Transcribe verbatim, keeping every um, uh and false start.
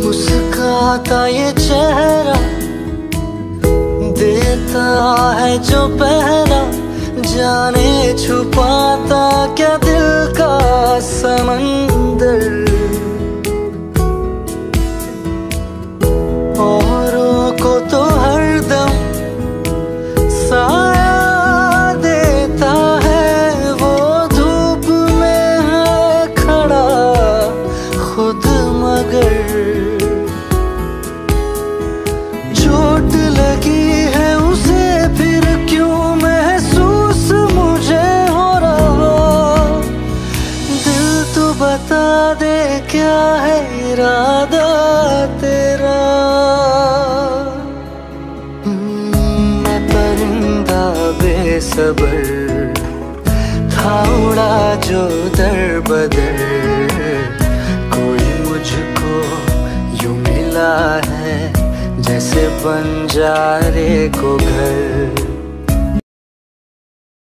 मुस्काता ये चेहरा देता है जो पहरा, जाने छुपाता क्या दिल का समंदर। औरों को तो हरदम साया देता है, वो धूप में है खड़ा खुद मगर। चोट लगी है उसे फिर क्यों महसूस मुझे हो रहा, दिल तो बता दे क्या है इरादा तेरा। मैं परिंदा बेसबर था उड़ा जो दर बदर, कोई मुझको यूं मिला है जैसे बंजारे को घर।